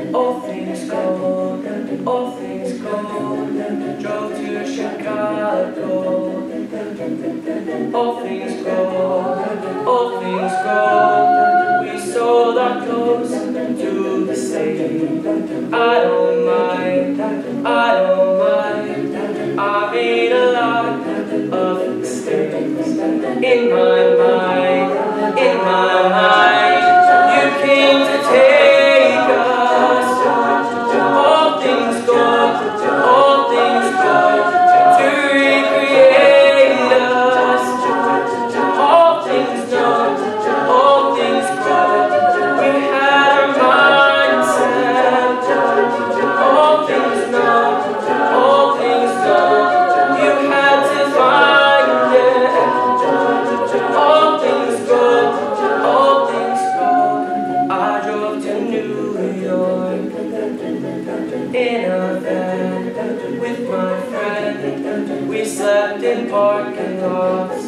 All things gold, all things gold. Drove to Chicago. All things gold, all things gold. We sold our clothes to the state. I don't mind, I don't mind. I made a lot of mistakes. In my mind, in my mind. You came to take us. All things gold, all things gold. To recreate us. All things gold, all things gold. We had our mindset. All things gold, all things gold. You had to find it. All things gold, all things gold. I drove to New York in a van with my friend. We slept in parking lots.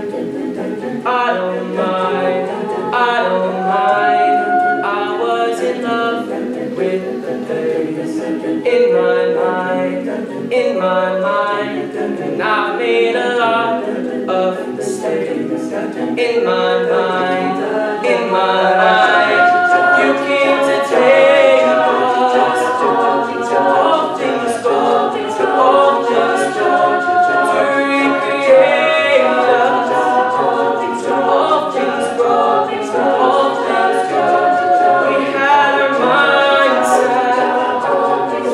I don't mind, I don't mind. I was in love with the place. In my mind, in my mind. And I made a lot of mistakes. In my mind, in my mind. You came to take us. All things gold, all things gold. To recreate us. All things gold, all things gold. We had our mindset. All things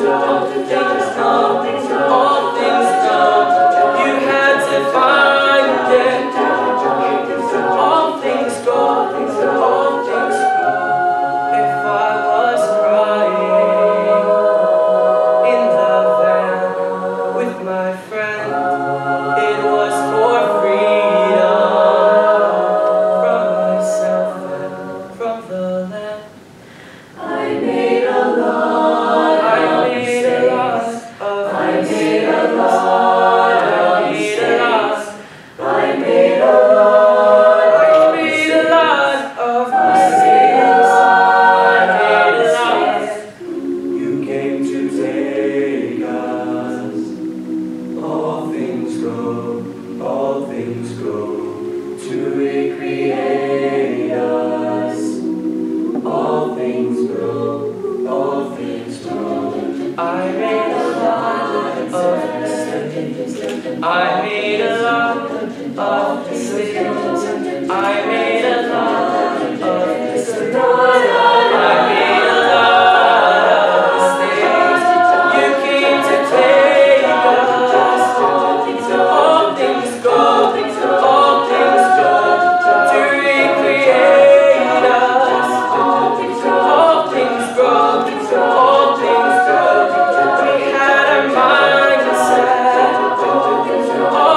gold, all things gold. You had to find it. All things gold, all things gold. If I was crying in the van with my friend, it was for freedom from myself and from the land. I made a lot, I made a lot of I made a lot, I made a lot, I made a lot, I made a lot of mistakes. I made a lot. You came to take us. All things go, all things go to recreate us. All things grow, all things grow. I made a lot of mistakes. I made a lot of mistakes. I made a lot of mistakes. I made a lot of mistakes. You came to take us. All things go, all things go to recreate us. All things grow, all things grow. We had our mindset. All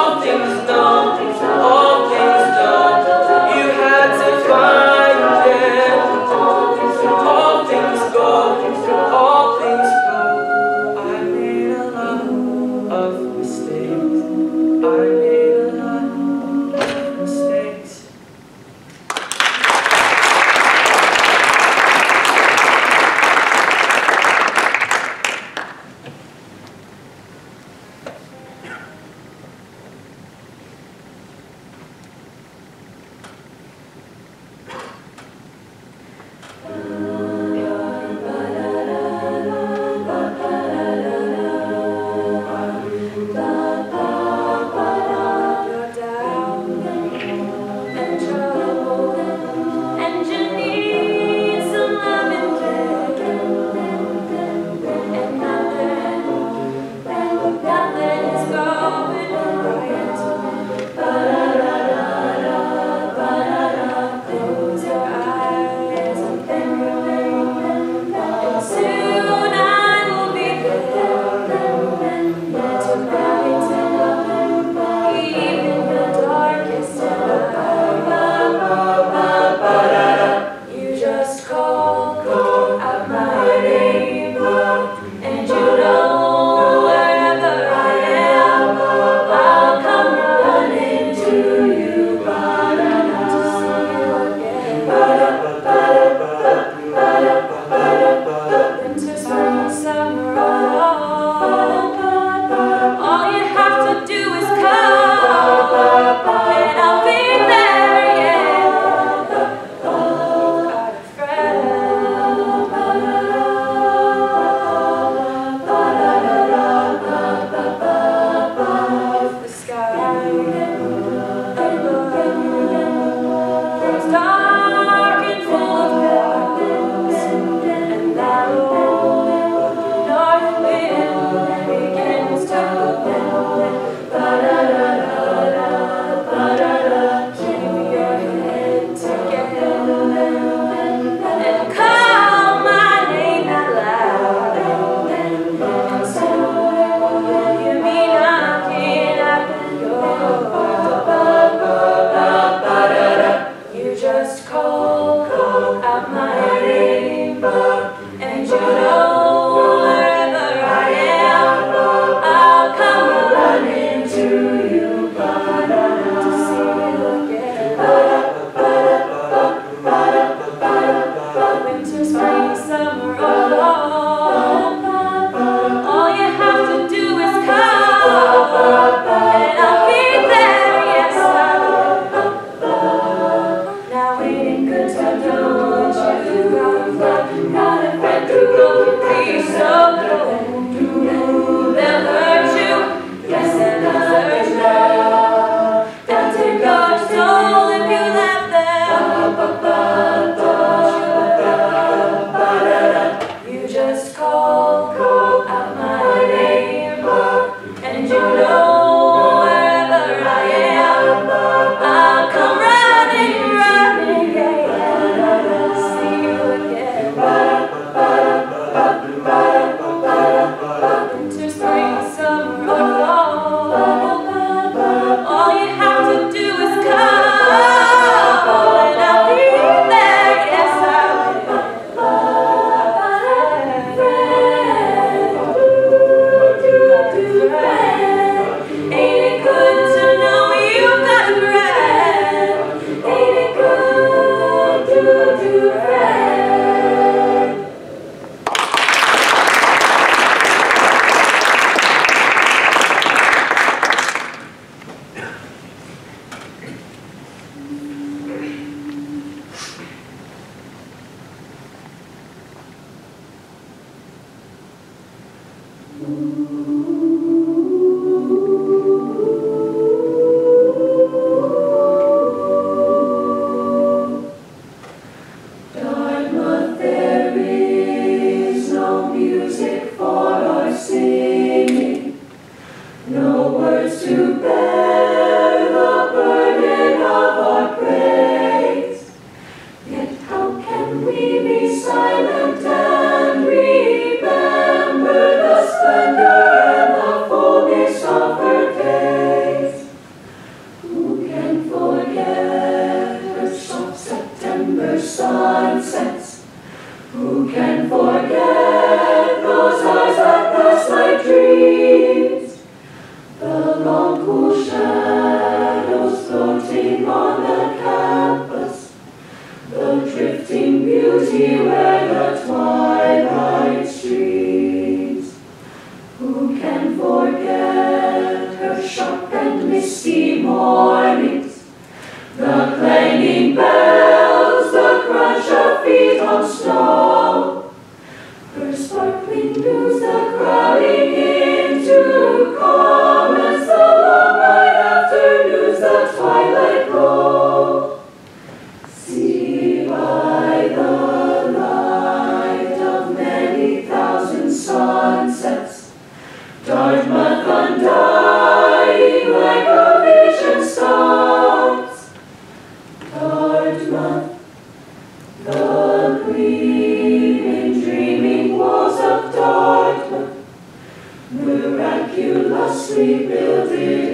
Dartmouth, there is no music for our singing, no words to bear the burden of our praise. Yet how can we be silent and remember the splendor and the fullness of her days? Who can forget her soft September sunsets? Who can forget those eyes that pass like dreams? The long cool shadows floating on the campus, the drifting beauty where the twilight streams. Who can forget her sharp and misty mornings, the clanging bells, the crunch of feet on snow, her sparkling news, the crowding into comments, the long night afternoons, the twilight glow. See by the light of many thousand sunsets, Dartmouth undying like a vision starts. Dartmouth, the gleaming, dreaming walls of Dartmouth, miraculously builded